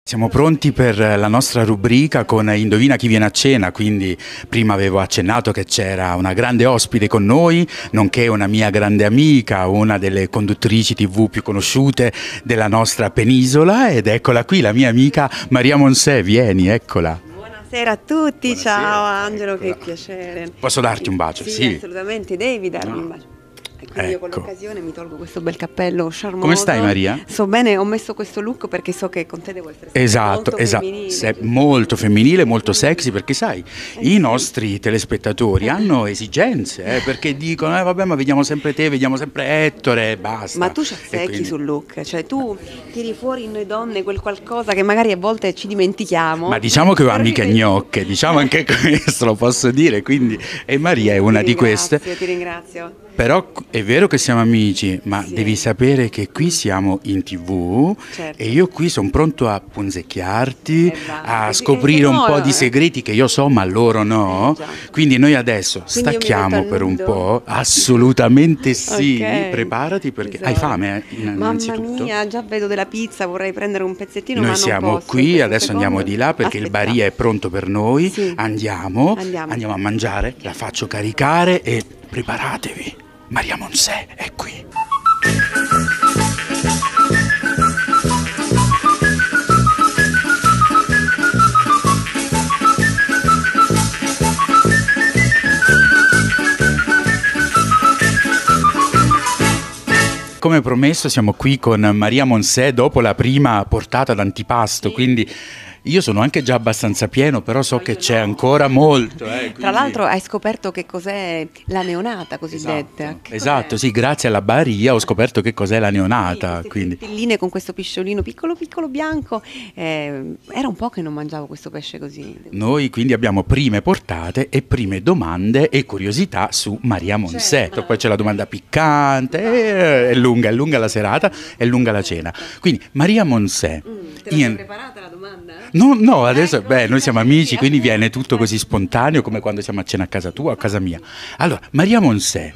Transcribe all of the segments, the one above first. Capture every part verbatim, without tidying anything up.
Siamo pronti per la nostra rubrica con Indovina chi viene a cena, quindi prima avevo accennato che c'era una grande ospite con noi, nonché una mia grande amica, una delle conduttrici tivù più conosciute della nostra penisola, ed eccola qui, la mia amica Maria Monsè, vieni, eccola. Buonasera a tutti, Buonasera, ciao Angelo, eccola. che piacere. Posso darti un bacio? Sì, Sì. assolutamente, devi darmi No. un bacio. E quindi io con Ecco. l'occasione mi tolgo questo bel cappello charmoso. Come stai, Maria? Sto bene, ho messo questo look perché so che con te devo essere sempre Esatto, molto esatto, femminile. Se- molto femminile, molto sexy, perché sai, Eh i sì. nostri telespettatori hanno esigenze, eh, perché dicono, eh vabbè, ma vediamo sempre te, vediamo sempre Ettore, e basta. Ma tu ci E azzecchi quindi- sul look, cioè tu tiri fuori in noi donne quel qualcosa che magari a volte ci dimentichiamo. Ma diciamo che ho Però amiche mi- gnocche, diciamo anche questo, lo posso dire, quindi, e Maria è una Ti di queste. ringrazio, ti ringrazio. Però è vero che siamo amici, ma Sì. devi sapere che qui siamo in tivù, Certo. e io qui sono pronto a punzecchiarti, Eh va, a perché- scoprire eh, un no, po' di eh. segreti che io so, ma loro no. Eh, già. Quindi noi adesso Quindi io mi stacchiamo metto a per un nudo? po'. Assolutamente sì, Ok. preparati perché Tesoro. hai fame, eh, Mamma innanzitutto. mia, già vedo della pizza, vorrei prendere un pezzettino, Noi ma non siamo posso in qui, questo adesso secondo. andiamo di là perché il Aspetta. Baria è pronto per noi. Sì. Andiamo, Andiamo. a mangiare, la faccio caricare e preparatevi. Maria Monsè è qui. Come promesso siamo qui con Maria Monsè dopo la prima portata d'antipasto, quindi io sono anche già abbastanza pieno, però so che c'è ancora molto. eh, Tra quindi- l'altro hai scoperto che cos'è la neonata cosiddetta. Esatto, Che esatto, cos'è? sì, grazie alla Baria ho scoperto che cos'è la Sì, neonata, queste quindi tortelline con questo pisciolino piccolo piccolo bianco. eh, era un po' che non mangiavo questo pesce così. noi quindi abbiamo prime portate e prime domande e curiosità su Maria Monsè. Certo. Poi c'è la domanda piccante, eh, è lunga, è lunga la serata, è lunga la cena. Quindi Maria Monsè. Mm, te la io- sei preparata la domanda? No, no, adesso, Ecco, beh, noi siamo amici, sì. quindi viene tutto così spontaneo come quando siamo a cena a casa tua o a casa mia. Allora, Maria Monsè.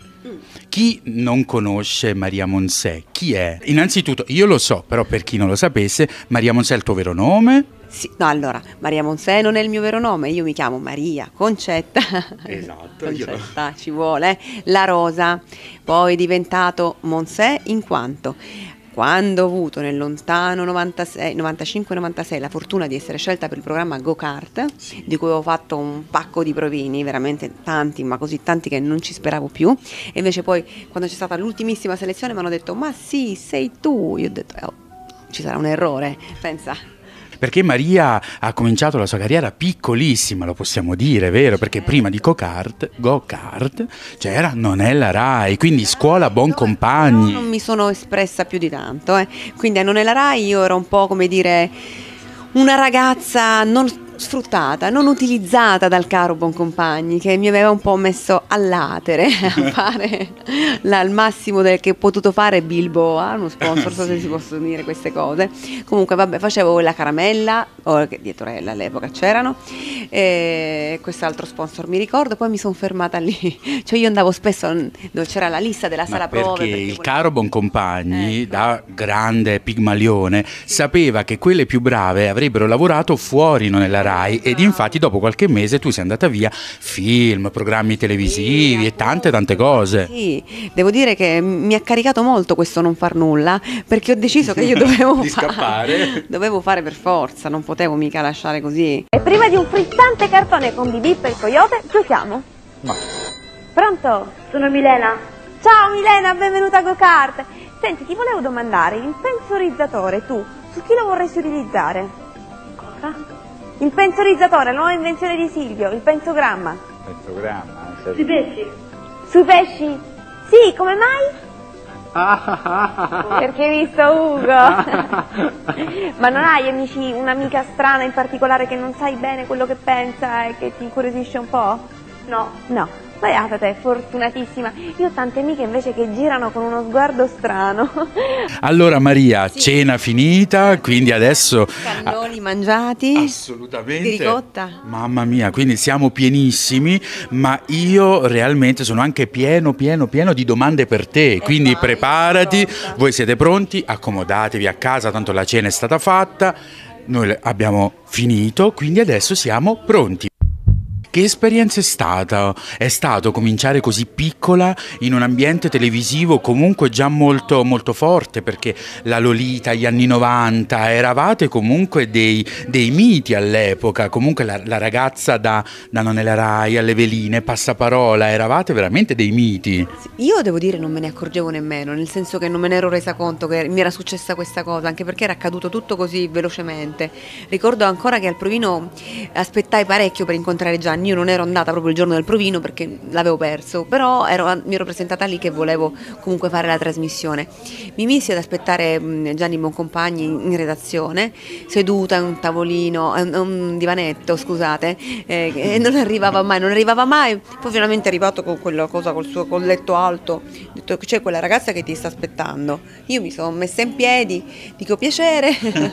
Chi non conosce Maria Monsè? Chi è? Innanzitutto, io lo so, però per chi non lo sapesse, Maria Monsè è il tuo vero nome? Sì, no, allora, Maria Monsè non è il mio vero nome, io mi chiamo Maria Concetta. Esatto, io- Concetta, ci vuole. La Rosa, poi è diventato Monsè in quanto quando ho avuto nel lontano novantasei, novantacinque novantasei la fortuna di essere scelta per il programma Go Kart, di cui ho fatto un pacco di provini, veramente tanti, ma così tanti che non ci speravo più, e invece poi quando c'è stata l'ultimissima selezione mi hanno detto ma sì, sei tu, io ho detto "Oh, ci sarà un errore, pensa". Perché Maria ha cominciato la sua carriera piccolissima, lo possiamo dire, vero? Perché prima di Go-Kart, Go-Kart c'era Non è la Rai, quindi scuola Buon Però non Compagni. mi sono espressa più di tanto, eh. Quindi a Non è la Rai io ero un po' come dire una ragazza non sfruttata, non utilizzata dal caro Boncompagni, che mi aveva un po' messo all'atere a fare la- il massimo del che ho potuto fare Bilboa, uno sponsor, so se si possono dire queste cose. Comunque vabbè, facevo la caramella, o che dietro all'epoca c'erano, e quest'altro sponsor mi ricordo, poi mi sono fermata lì, cioè io andavo spesso dove c'era la lista della Ma sala perché prove. il volevo- caro Boncompagni, Ecco. da grande pigmalione, sapeva che quelle più brave avrebbero lavorato fuori Non è la Rai, ed infatti dopo qualche mese tu sei andata via, film, programmi televisivi e tante tante cose. Sì, devo dire che mi ha caricato molto questo non far nulla, perché ho deciso che io dovevo Di fare, scappare? dovevo fare per forza, non potevo mica lasciare così. E prima di un frizzante cartone con Bip Bip e il coyote, giochiamo. Ma Pronto? Sono Milena. Ciao Milena, benvenuta a Go Kart. Senti, ti volevo domandare, il pensorizzatore, tu, su chi lo vorresti utilizzare? Cosa? Il pensorizzatore, la nuova invenzione di Silvio, il pensogramma. il programma. Sui pesci. Sui pesci? Sì, come mai? Perché hai visto Ugo? Ma non hai amici, un'amica strana in particolare che non sai bene quello che pensa e che ti incuriosisce un po'? No. No. Beata te, fortunatissima. Io ho tante amiche invece che girano con uno sguardo strano. Allora Maria, cena finita, quindi adesso... Cannoli mangiati. Assolutamente. Di ricotta. Mamma mia, quindi siamo pienissimi, ma io realmente sono anche pieno, pieno, pieno di domande per te, quindi vai, preparati, sono pronta. voi siete pronti, accomodatevi a casa, tanto la cena è stata fatta. Noi abbiamo finito, quindi adesso siamo pronti. Che esperienza è stata? È stato cominciare così piccola in un ambiente televisivo comunque già molto, molto forte, perché la Lolita, gli anni novanta, eravate comunque dei, dei miti all'epoca, comunque la, la ragazza da, da Non è la Rai, alle veline, Passaparola, eravate veramente dei miti. Io devo dire non me ne accorgevo nemmeno, nel senso che non me ne ero resa conto che mi era successa questa cosa, anche perché era accaduto tutto così velocemente. Ricordo ancora che al provino aspettai parecchio per incontrare Gianni. Io non ero andata proprio il giorno del provino perché l'avevo perso, però ero, mi ero presentata lì che volevo comunque fare la trasmissione. Mi misi ad aspettare Gianni Boncompagni in redazione, seduta a un tavolino, a un, a un divanetto, scusate, eh, e non arrivava mai, non arrivava mai. Poi finalmente è arrivato con quella cosa, col suo col letto alto, ho detto c'è quella ragazza che ti sta aspettando. Io mi sono messa in piedi, dico piacere,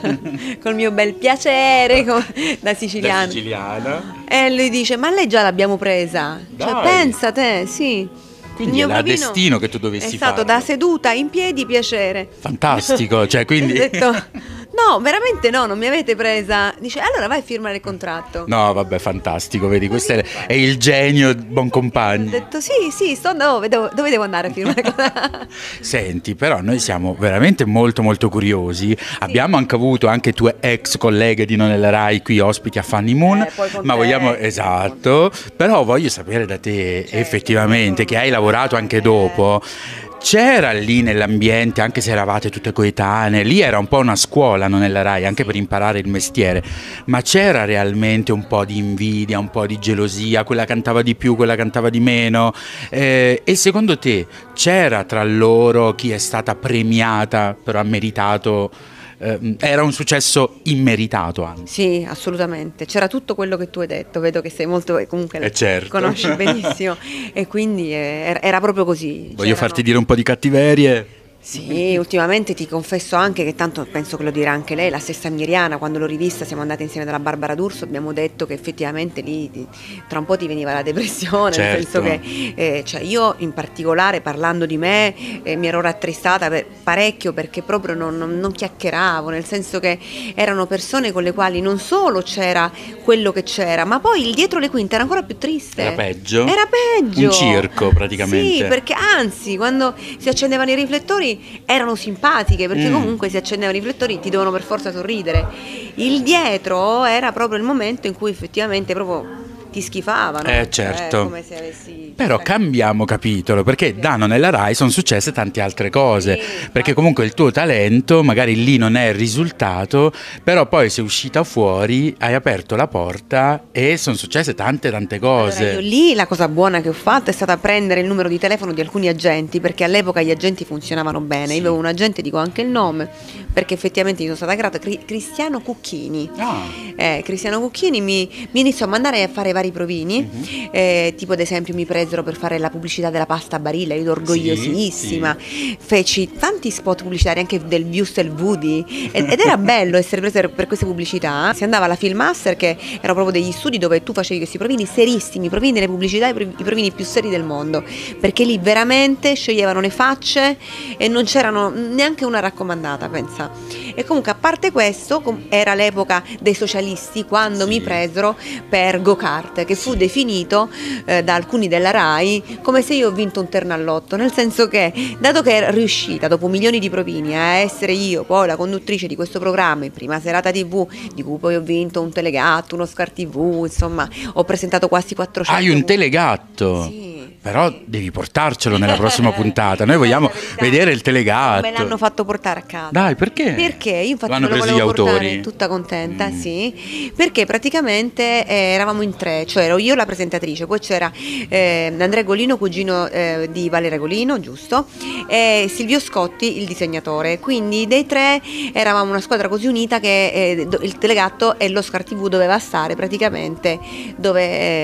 col mio bel piacere da siciliana. Da siciliana. E lui dice ma lei già l'abbiamo presa, Dai. cioè pensa te, sì. Quindi è destino che tu dovessi è stato farlo. Da seduta in piedi piacere. Fantastico, cioè quindi... Ho detto, no, veramente no, non mi avete presa. Dice allora vai a firmare il contratto. No, vabbè, fantastico, vedi, questo è, è il genio Boncompagni. Ho detto sì, sì, sto dove, dove, dove devo andare a firmare il contratto? Senti, però noi siamo veramente molto molto curiosi. Sì. Abbiamo anche avuto anche tue ex colleghe di Non è la Rai qui ospiti a Funny Moon, eh, poi con ma te, vogliamo, esatto, però voglio sapere da te, certo, effettivamente, che hai lavorato anche dopo. C'era lì nell'ambiente, anche se eravate tutte coetanee, lì era un po' una scuola, Non è la Rai, anche per imparare il mestiere, ma c'era realmente un po' di invidia, un po' di gelosia, quella cantava di più, quella cantava di meno, eh, e secondo te c'era tra loro chi è stata premiata, però ha meritato... Eh, era un successo immeritato anche. Sì, assolutamente, c'era tutto quello che tu hai detto, vedo che sei molto, comunque eh certo. conosci benissimo e quindi eh, era proprio così. Voglio C'erano... farti dire un po' di cattiverie. Sì, ultimamente ti confesso anche che tanto penso che lo dirà anche lei, la stessa Miriana, quando l'ho rivista siamo andate insieme dalla Barbara D'Urso, abbiamo detto che effettivamente lì ti, tra un po' ti veniva la depressione, certo. Nel senso che eh, cioè io in particolare parlando di me eh, mi ero rattristata per, parecchio perché proprio non, non, non chiacchieravo, nel senso che erano persone con le quali non solo c'era quello che c'era, ma poi il dietro le quinte era ancora più triste. Era peggio? Era peggio. Un circo praticamente. Sì, perché anzi quando si accendevano i riflettori erano simpatiche perché mm. comunque si accendevano i riflettori ti dovevano per forza sorridere. Il dietro era proprio il momento in cui effettivamente proprio ti schifavano. Eh certo. Eh, come se avessi... Però cambiamo capitolo, perché sì. Da Non è la Rai sono successe tante altre cose, sì, perché comunque il tuo talento magari lì non è il risultato, però poi sei uscita fuori, hai aperto la porta e sono successe tante tante cose. Allora, io lì la cosa buona che ho fatto è stata prendere il numero di telefono di alcuni agenti, perché all'epoca gli agenti funzionavano bene. Sì. Io avevo un agente, dico anche il nome, perché effettivamente gli sono stata grata, Cristiano Cucchini. Ah. Eh, Cristiano Cucchini mi, mi iniziò a mandare a fare vari provini, uh-huh. eh, tipo ad esempio mi presero per fare la pubblicità della pasta a barile, io ero orgogliosissima, sì, sì. Feci tanti spot pubblicitari anche del Wurstel Woody ed, ed era bello essere presa per queste pubblicità. Si andava alla Filmmaster, che erano proprio degli studi dove tu facevi questi provini serissimi, i provini delle pubblicità, i provini più seri del mondo, perché lì veramente sceglievano le facce e non c'erano neanche una raccomandata, pensa. E comunque a parte questo era l'epoca dei socialisti quando sì. mi presero per Go-Kart, che fu definito eh, da alcuni della Rai come se io ho vinto un terno all'otto, nel senso che dato che ero riuscita dopo milioni di provini a essere io poi la conduttrice di questo programma in prima serata tivù, di cui poi ho vinto un telegatto, uno Scar tivù, insomma ho presentato quasi quattrocento. Hai un telegatto? Sì. Però devi portarcelo nella prossima puntata. Noi vogliamo vedere il telegatto. Me l'hanno fatto portare a casa. Dai, perché? Perché io infatti l'hanno me lo preso gli volevo portare autori. Tutta contenta, mm. sì. Perché praticamente eh, eravamo in tre, cioè ero io la presentatrice, poi c'era eh, Andrea Golino, cugino eh, di Valeria Golino, giusto, e Silvio Scotti, il disegnatore. Quindi dei tre eravamo una squadra così unita che eh, il telegatto e lo Scar tivù doveva stare praticamente dove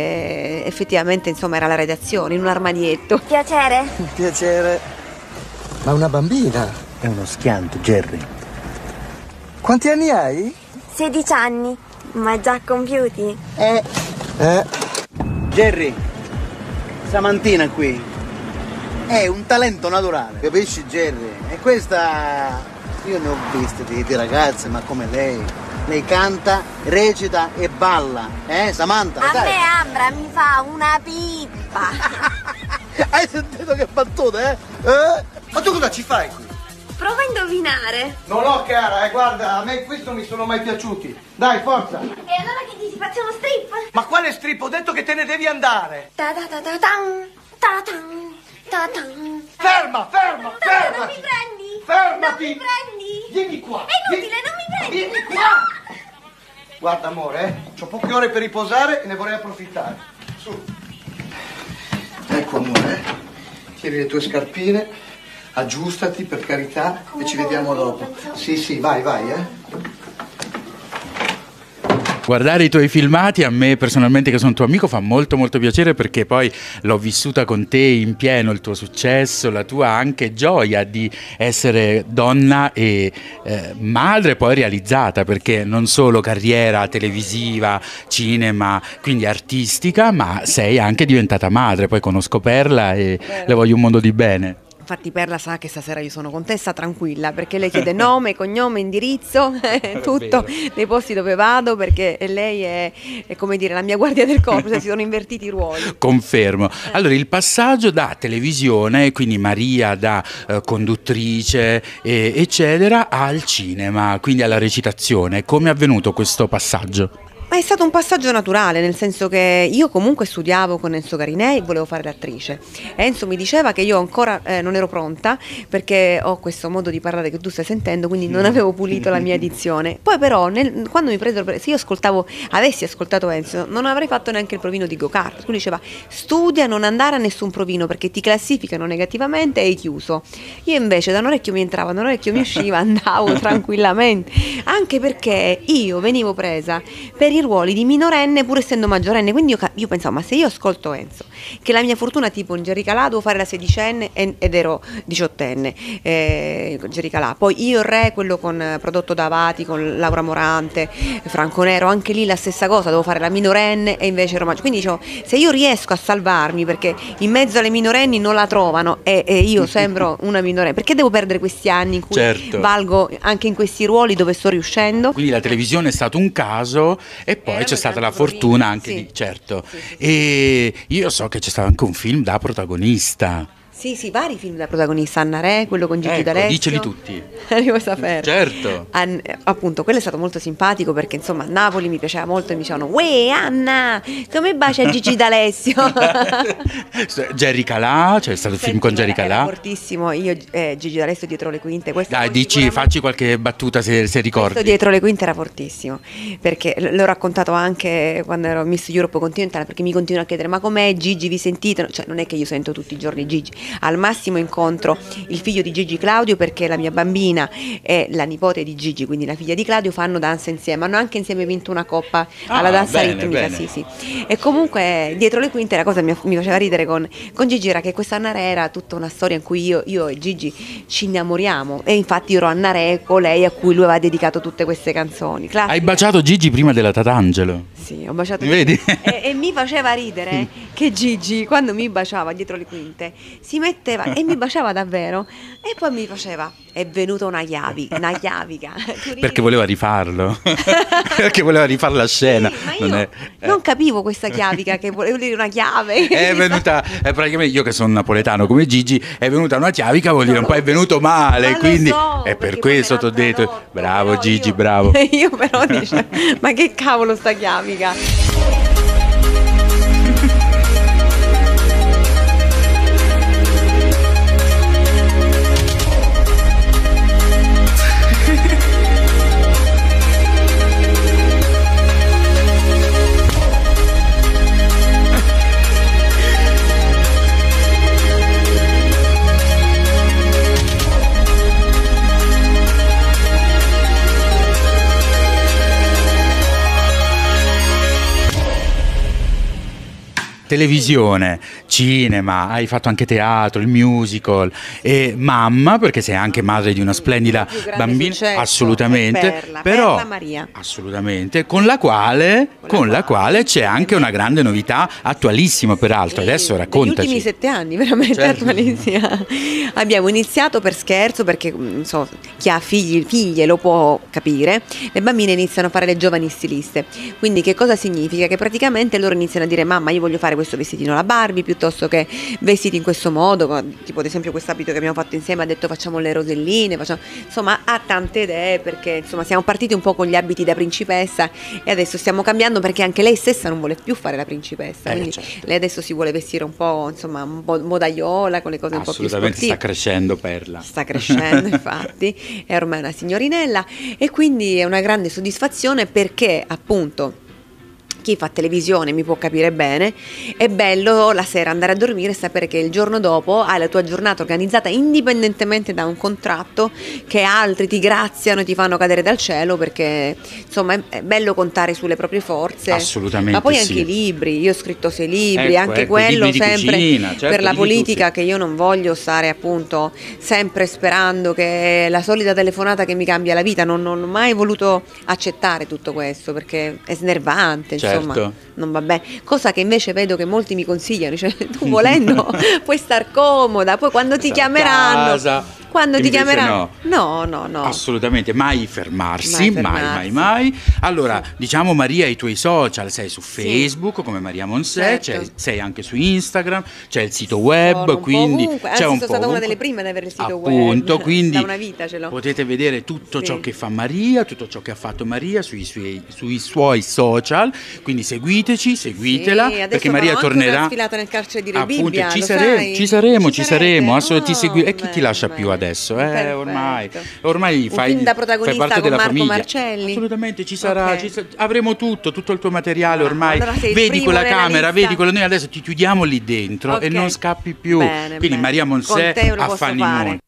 eh, effettivamente insomma era la redazione, in un armadietto. Piacere? Piacere. Ma una bambina? È uno schianto, Jerry. Quanti anni hai? sedici anni, ma già compiuti. Eh. Eh. Jerry, stamattina qui è un talento naturale, capisci Jerry? E questa, io ne ho viste di, di ragazze, ma come lei, Lei canta, recita e balla, eh Samantha? A dai. me Ambra mi fa una pippa. Hai sentito che battuta, eh? eh? Ma tu cosa ci fai qui? Prova a indovinare. Non ho cara, eh, guarda, a me questo mi sono mai piaciuti. Dai, forza. E allora che dici, facciamo strip? Ma quale strip? Ho detto che te ne devi andare. Ta ta ta ta tan, ta tan, ta tan. Ferma, ferma, No, ferma. non mi prendi? Fermati. Non mi prendi? Vieni qua. È inutile, non mi prendi. Vieni qua. Guarda, amore, eh, ho poche ore per riposare e ne vorrei approfittare. Su. Ecco, amore, eh. Tieni le tue scarpine, aggiustati per carità. Come e ci vediamo dopo. Penso... Sì, sì, vai, vai, eh. Guardare i tuoi filmati a me personalmente, che sono tuo amico, fa molto molto piacere, perché poi l'ho vissuta con te in pieno, il tuo successo, la tua anche gioia di essere donna e eh, madre poi realizzata, perché non solo carriera televisiva, cinema, quindi artistica, ma sei anche diventata madre. Poi conosco Perla e le voglio un mondo di bene. Infatti Perla sa che stasera io sono con te, sta tranquilla, perché lei chiede nome, cognome, indirizzo, tutto, nei posti dove vado, perché lei è, è come dire la mia guardia del corpo, cioè si sono invertiti i ruoli. Confermo. Allora, il passaggio da televisione, quindi Maria da eh, conduttrice eh, eccetera, al cinema, quindi alla recitazione, come è avvenuto questo passaggio? Ma è stato un passaggio naturale, nel senso che io comunque studiavo con Enzo Garinei e volevo fare l'attrice. Enzo mi diceva che io ancora eh, non ero pronta, perché ho questo modo di parlare che tu stai sentendo, quindi non avevo pulito la mia dizione. Poi però, nel, quando mi presero, se io ascoltavo, avessi ascoltato Enzo, non avrei fatto neanche il provino di go-kart. Lui diceva, studia, non andare a nessun provino, perché ti classificano negativamente e hai chiuso. Io invece da un orecchio mi entrava, da un orecchio mi usciva, andavo tranquillamente, anche perché io venivo presa per i ruoli di minorenne pur essendo maggiorenne, quindi io, io pensavo, ma se io ascolto Enzo, che la mia fortuna tipo in Jerry Calà devo fare la sedicenne ed ero diciottenne, eh, Jerry Calà, poi Io il Re, quello con, prodotto da Avati con Laura Morante, Franco Nero, anche lì la stessa cosa, devo fare la minorenne e invece ero maggiorenne, quindi dicevo, se io riesco a salvarmi, perché in mezzo alle minorenni non la trovano e, e io sembro una minorenne, perché devo perdere questi anni in cui certo. valgo anche in questi ruoli dove sto riuscendo? Quindi la televisione è stato un caso e poi Era c'è stata la provino. fortuna anche Sì. di, certo. Sì, sì, sì. E io so che c'è stato anche un film da protagonista. Sì, sì, vari film da protagonista, Anna Re, quello con Gigi Ecco, D'Alessio. diceli tutti. Devo sapere. Certo. An- appunto, quello è stato molto simpatico perché insomma a Napoli mi piaceva molto e mi dicevano uè Anna, come bacia Gigi D'Alessio? Jerry Calà, c'è stato il film con Jerry Era Calà. fortissimo, io e Gigi D'Alessio dietro le quinte. Questo Dai, poi dici, sicuramente- facci qualche battuta se, se ricordi. Questo dietro le quinte era fortissimo, perché l- l'ho raccontato anche quando ero Miss Europe Continental, perché mi continuano a chiedere ma com'è Gigi, vi sentite? Cioè non è che io sento tutti i giorni Gigi, al massimo incontro il figlio di Gigi Claudio, perché la mia bambina e la nipote di Gigi, quindi la figlia di Claudio, fanno danza insieme, hanno anche insieme vinto una coppa Ah, alla danza bene, ritmica, bene. sì sì. E comunque dietro le quinte la cosa che mi, mi faceva ridere con, con Gigi era che questa Anna Re era tutta una storia in cui io, io e Gigi ci innamoriamo, e infatti io ero Anna Re, colei a cui lui aveva dedicato tutte queste canzoni. Classiche. Hai baciato Gigi prima della Tatangelo. Sì, ho baciato Vedi? e, e mi faceva ridere che Gigi, quando mi baciava dietro le quinte, si metteva e mi baciava davvero, e poi mi faceva, è venuta una chiavica, una chiavica. Tu ridi? Perché voleva rifarlo. Perché voleva rifare la scena. Sì, ma io Non è- eh. non capivo questa chiavica, che volevo dire una chiave. È venuta, è praticamente io che sono napoletano come Gigi, è venuta una chiavica, vuol dire un po' è venuto male, Ma lo quindi so, è per perché questo poi ti ho me l'ha detto, tradotto, bravo però Gigi, io- bravo. Io però dicevo, ma che cavolo sta chiavica? televisione, cinema, hai fatto anche teatro, il musical e mamma, perché sei anche madre di una splendida bambina, successo, assolutamente, Perla, però Perla Maria. assolutamente, con la quale, con la quale c'è anche una grande novità, attualissima peraltro, adesso Negli raccontaci. ultimi sette anni, veramente Certo. attualissima. Abbiamo iniziato per scherzo, perché non so, chi ha figli, figlie lo può capire, le bambine iniziano a fare le giovani stiliste. Quindi che cosa significa? Che praticamente loro iniziano a dire: mamma, io voglio fare questo vestitino alla Barbie, piuttosto che vestiti in questo modo, tipo ad esempio quest'abito che abbiamo fatto insieme, ha detto facciamo le roselline, facciamo... insomma ha tante idee, perché insomma siamo partiti un po' con gli abiti da principessa e adesso stiamo cambiando, perché anche lei stessa non vuole più fare la principessa, Eh, quindi certo. lei adesso si vuole vestire un po', insomma, un po' modaiola, con le cose un po' più Assolutamente sta sportive. crescendo Perla. Sta crescendo, infatti, è ormai una signorinella e quindi è una grande soddisfazione, perché appunto chi fa televisione mi può capire bene, è bello la sera andare a dormire e sapere che il giorno dopo hai la tua giornata organizzata indipendentemente da un contratto, che altri ti graziano e ti fanno cadere dal cielo, perché insomma è, è bello contare sulle proprie forze. Assolutamente Ma poi sì. anche i libri, io ho scritto sei libri, Ecco, anche ecco, quello libri di sempre cucina, certo, per la libri di politica, cucina. che io non voglio stare appunto sempre sperando che la solita telefonata che mi cambia la vita, non, non ho mai voluto accettare tutto questo, perché è snervante, Certo. insomma, non va bene. Cosa che invece vedo che molti mi consigliano, cioè tu volendo puoi star comoda, poi quando ti Stare a chiameranno, casa, quando ti invece chiameranno, no, no, no. Assolutamente, mai fermarsi, Mai mai, fermarsi. mai, mai. Allora, diciamo Maria, i tuoi social, sei su Facebook come Maria Monsè, Certo. c'è- sei anche su Instagram, c'è il sito web, Sono un po' quindi ovunque, c'è anzi, un sono po' stata una ovunque. delle prime ad avere il sito Appunto, web, quindi da una vita ce l'ho. potete vedere tutto Sì. ciò che fa Maria, tutto ciò che ha fatto Maria sui suoi, sui suoi social, quindi seguiteci, seguitela, Sì, adesso perché Maria farò anche tornerà. una sfilata nel carcere di Appunto, Rebibbia, ci, lo sare- sai? ci saremo, ci, Ci sarete? saremo, asso- ti Oh, segui- e chi ti lascia bene, più bene. adesso? Eh, Perfetto. ormai, ormai Un fai, film da fai protagonista parte con della Marco famiglia. Marcelli? Assolutamente, ci sarà, Ok. ci sa- avremo tutto, tutto il tuo materiale Ah, ormai. allora sei il Vedi primo quella nella camera, lista. vedi quello, noi adesso ti chiudiamo lì dentro e Ok. non scappi più. Bene, Quindi bene. Maria Monsè Con te lo a posso Fanny fare. Moon.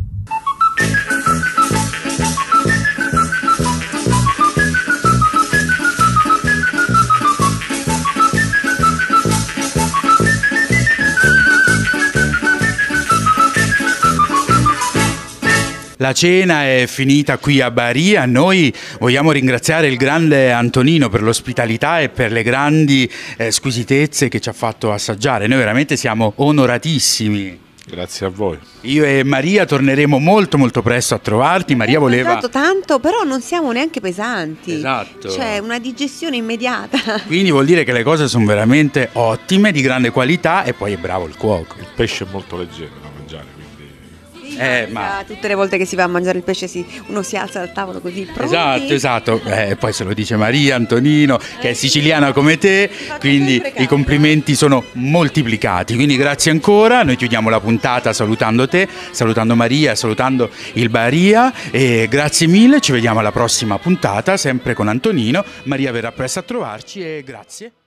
La cena è finita qui a Baria, noi vogliamo ringraziare il grande Antonino per l'ospitalità e per le grandi eh, squisitezze che ci ha fatto assaggiare, noi veramente siamo onoratissimi. Grazie a voi. Io e Maria torneremo molto molto presto a trovarti, Maria voleva... Ho mangiato tanto, però non siamo neanche pesanti. Esatto. Cioè, una digestione immediata. Quindi vuol dire che le cose sono veramente ottime, di grande qualità e poi è bravo il cuoco. Il pesce è molto leggero da mangiare, quindi Eh, ma- ma tutte le volte che si va a mangiare il pesce si- uno si alza dal tavolo così, pronti? Esatto, esatto. Eh, poi se lo dice Maria, Antonino, che è siciliana come te, faccio quindi sempre caso. i complimenti sono moltiplicati. Quindi grazie ancora, noi chiudiamo la puntata salutando te, salutando Maria, salutando il Baria e grazie mille, ci vediamo alla prossima puntata, sempre con Antonino. Maria verrà presto a trovarci e grazie.